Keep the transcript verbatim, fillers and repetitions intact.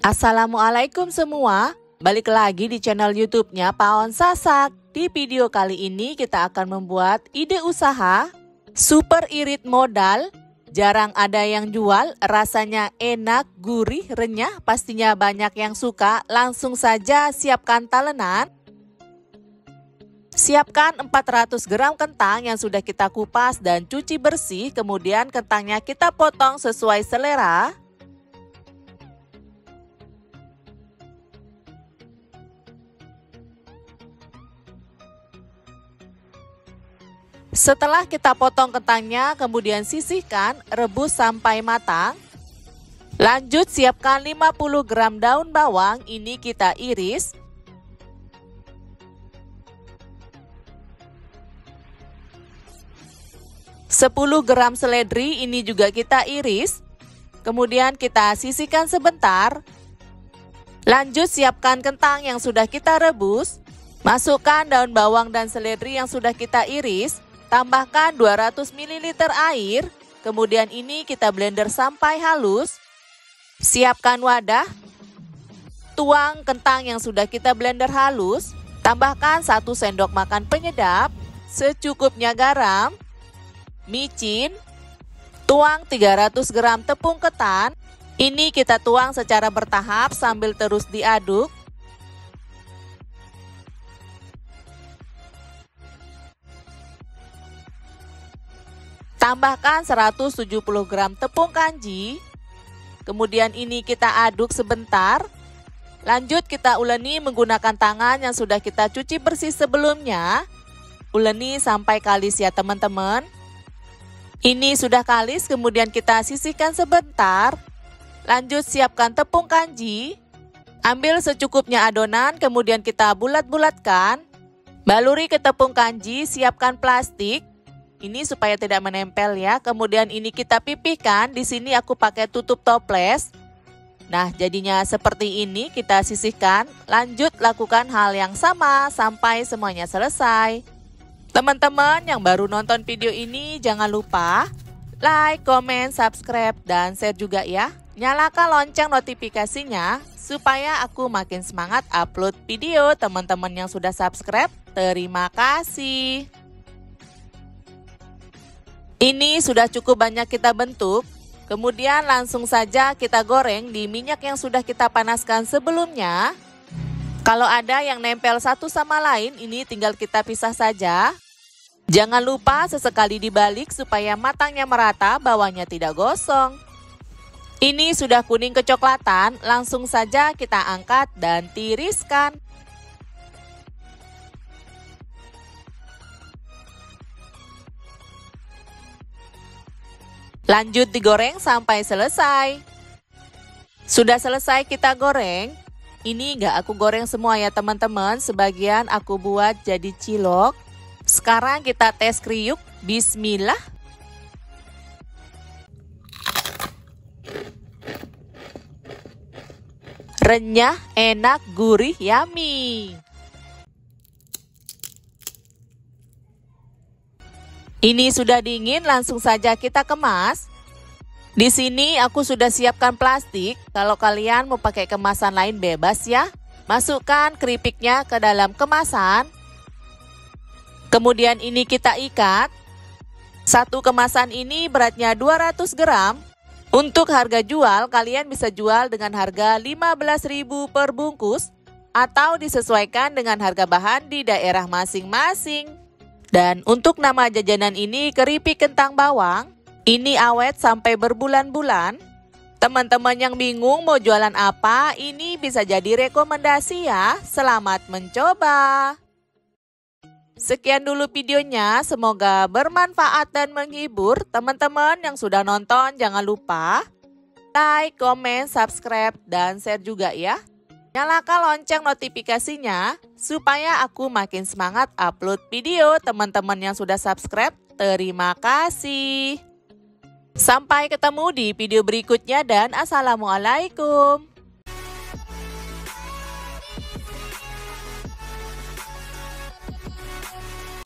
Assalamualaikum semua, balik lagi di channel YouTube-nya Paon Sasak. Di video kali ini kita akan membuat ide usaha super irit modal. Jarang ada yang jual, rasanya enak, gurih, renyah, pastinya banyak yang suka. Langsung saja siapkan talenan. Siapkan empat ratus gram kentang yang sudah kita kupas dan cuci bersih. Kemudian kentangnya kita potong sesuai selera. Setelah kita potong kentangnya, kemudian sisihkan, rebus sampai matang. Lanjut siapkan lima puluh gram daun bawang, ini kita iris. sepuluh gram seledri, ini juga kita iris. Kemudian kita sisihkan sebentar. Lanjut siapkan kentang yang sudah kita rebus. Masukkan daun bawang dan seledri yang sudah kita iris. Tambahkan dua ratus mililiter air, kemudian ini kita blender sampai halus. Siapkan wadah, tuang kentang yang sudah kita blender halus. Tambahkan satu sendok makan penyedap, secukupnya garam, micin. Tuang tiga ratus gram tepung ketan, ini kita tuang secara bertahap sambil terus diaduk. Tambahkan seratus tujuh puluh gram tepung kanji. Kemudian ini kita aduk sebentar. Lanjut kita uleni menggunakan tangan yang sudah kita cuci bersih sebelumnya. Uleni sampai kalis ya teman-teman. Ini sudah kalis, kemudian kita sisihkan sebentar. Lanjut siapkan tepung kanji. Ambil secukupnya adonan, kemudian kita bulat-bulatkan. Baluri ke tepung kanji, siapkan plastik. Ini supaya tidak menempel ya. Kemudian ini kita pipihkan. Di sini aku pakai tutup toples. Nah, jadinya seperti ini kita sisihkan. Lanjut lakukan hal yang sama sampai semuanya selesai. Teman-teman yang baru nonton video ini jangan lupa like, comment, subscribe, dan share juga ya. Nyalakan lonceng notifikasinya supaya aku makin semangat upload video. Teman-teman yang sudah subscribe, terima kasih. Ini sudah cukup banyak kita bentuk, kemudian langsung saja kita goreng di minyak yang sudah kita panaskan sebelumnya. Kalau ada yang nempel satu sama lain, ini tinggal kita pisah saja. Jangan lupa sesekali dibalik supaya matangnya merata, bawahnya tidak gosong. Ini sudah kuning kecoklatan, langsung saja kita angkat dan tiriskan. Lanjut digoreng sampai selesai. Sudah selesai kita goreng. Ini enggak aku goreng semua ya teman-teman. Sebagian aku buat jadi cilok. Sekarang kita tes kriuk. Bismillah. Renyah, enak, gurih, yummy. Ini sudah dingin, langsung saja kita kemas. Di sini aku sudah siapkan plastik. Kalau kalian mau pakai kemasan lain bebas ya. Masukkan keripiknya ke dalam kemasan. Kemudian ini kita ikat. Satu kemasan ini beratnya dua ratus gram. Untuk harga jual, kalian bisa jual dengan harga lima belas ribu per bungkus atau disesuaikan dengan harga bahan di daerah masing-masing. Dan untuk nama jajanan ini keripik kentang bawang. Ini awet sampai berbulan-bulan. Teman-teman yang bingung mau jualan apa, ini bisa jadi rekomendasi ya. Selamat mencoba. Sekian dulu videonya, semoga bermanfaat dan menghibur. Teman-teman yang sudah nonton jangan lupa like, comment, subscribe, dan share juga ya. Nyalakan lonceng notifikasinya supaya aku makin semangat upload video. Teman-teman yang sudah subscribe, terima kasih. Sampai ketemu di video berikutnya dan assalamualaikum.